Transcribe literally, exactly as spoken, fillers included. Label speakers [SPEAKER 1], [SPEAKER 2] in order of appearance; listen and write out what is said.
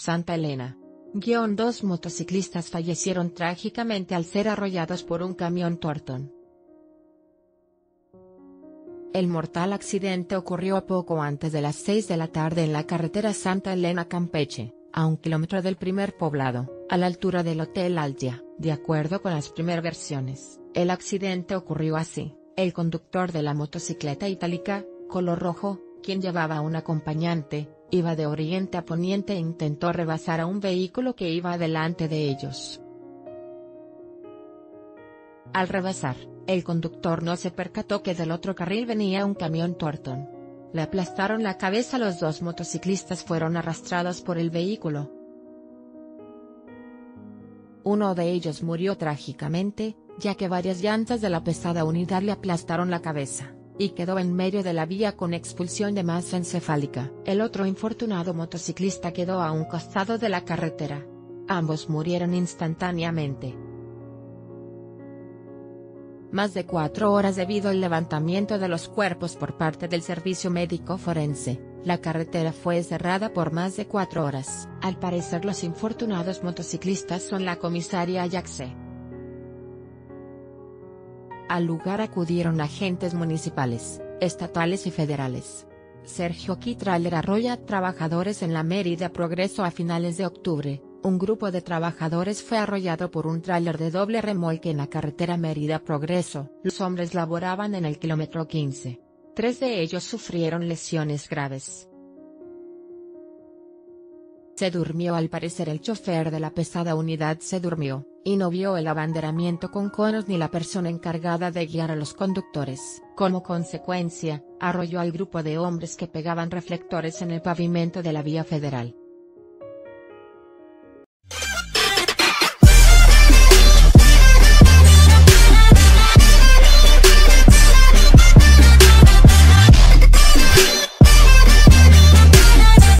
[SPEAKER 1] Santa Elena. Guión Dos motociclistas fallecieron trágicamente al ser arrollados por un camión Thornton. El mortal accidente ocurrió poco antes de las seis de la tarde en la carretera Santa Elena-Campeche, a un kilómetro del primer poblado, a la altura del Hotel Altia. De acuerdo con las primeras versiones, el accidente ocurrió así: el conductor de la motocicleta itálica, color rojo, quien llevaba a un acompañante, iba de oriente a poniente e intentó rebasar a un vehículo que iba delante de ellos. Al rebasar, el conductor no se percató que del otro carril venía un camión Thornton. Le aplastaron la cabeza. Los dos motociclistas fueron arrastrados por el vehículo. Uno de ellos murió trágicamente, ya que varias llantas de la pesada unidad le aplastaron la cabeza, y quedó en medio de la vía con expulsión de masa encefálica. El otro infortunado motociclista quedó a un costado de la carretera. Ambos murieron instantáneamente. Más de cuatro horas debido al levantamiento de los cuerpos por parte del servicio médico forense. La carretera fue cerrada por más de cuatro horas. Al parecer los infortunados motociclistas son la comisaria Ajaxe. Al lugar acudieron agentes municipales, estatales y federales. Sergio Kitraler arrolla a trabajadores en la Mérida Progreso. A finales de octubre, un grupo de trabajadores fue arrollado por un tráiler de doble remolque en la carretera Mérida Progreso. Los hombres laboraban en el kilómetro quince. Tres de ellos sufrieron lesiones graves. Se durmió. Al parecer el chofer de la pesada unidad se durmió, y no vio el abanderamiento con conos ni la persona encargada de guiar a los conductores. Como consecuencia, arrolló al grupo de hombres que pegaban reflectores en el pavimento de la vía federal.